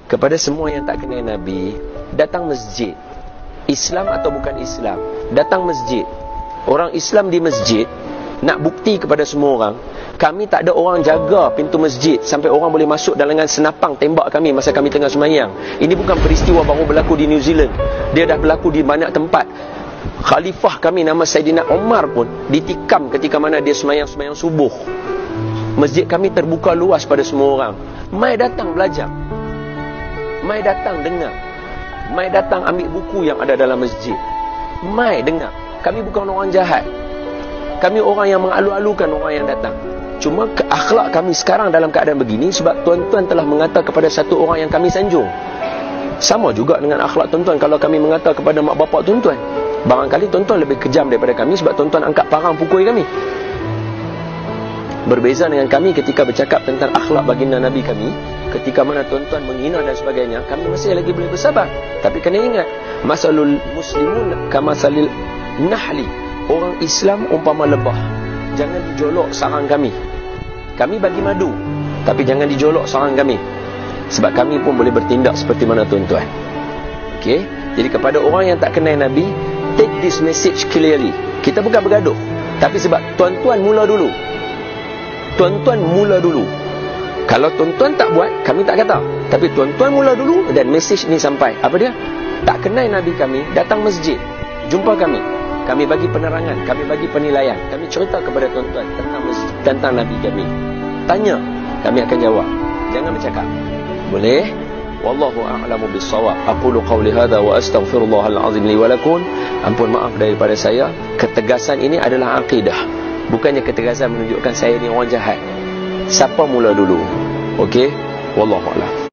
kepada semua yang tak kenal Nabi, datang masjid, Islam atau bukan Islam, datang masjid. Orang Islam di masjid nak bukti kepada semua orang, kami tak ada orang jaga pintu masjid sampai orang boleh masuk dengan senapang tembak kami masa kami tengah sembahyang. Ini bukan peristiwa baru berlaku di New Zealand, dia dah berlaku di banyak tempat. Khalifah kami nama Saidina Umar pun ditikam ketika mana dia sembahyang subuh. Masjid kami terbuka luas pada semua orang. Mai datang belajar, mai datang dengar, mai datang ambil buku yang ada dalam masjid, mai dengar. Kami bukan orang jahat, kami orang yang mengalu-alukan orang yang datang. Cuma akhlak kami sekarang dalam keadaan begini sebab tuan-tuan telah mengata kepada satu orang yang kami sanjung. Sama juga dengan akhlak tuan-tuan kalau kami mengata kepada mak bapak tuan-tuan. Barangkali tuan-tuan lebih kejam daripada kami sebab tuan-tuan angkat parang pukul kami. Berbeza dengan kami ketika bercakap tentang akhlak baginda Nabi kami, ketika mana tuan-tuan menghina dan sebagainya, kami masih lagi boleh bersabar. Tapi kena ingat, masalul muslimun kamasalil nahli. Orang Islam umpama lebah. Jangan dijolok sarang kami. Kami bagi madu, tapi jangan dijolok sarang kami. Sebab kami pun boleh bertindak seperti mana tuan-tuan. Okey? Jadi kepada orang yang tak kenal Nabi, take this message clearly. Kita bukan bergaduh, tapi sebab tuan-tuan mula dulu. Tuan-tuan mula dulu. Kalau tuan-tuan tak buat, kami tak kata. Tapi tuan-tuan mula dulu dan message ni sampai. Apa dia? Tak kenal Nabi kami, datang masjid, jumpa kami. Kami bagi penerangan, kami bagi penilaian. Kami cerita kepada tuan-tuan tentang Nabi kami. Tanya, kami akan jawab. Jangan bercakap. Boleh? Wallahu a'lamu bis-shawab. Aqulu qawli hadha wa astaghfirullahal azim li wa lakum. Ampun maaf daripada saya. Ketegasan ini adalah akidah. Bukannya ketegasan menunjukkan saya ni orang jahat. Siapa mula dulu? Okey? Wallahu a'lam.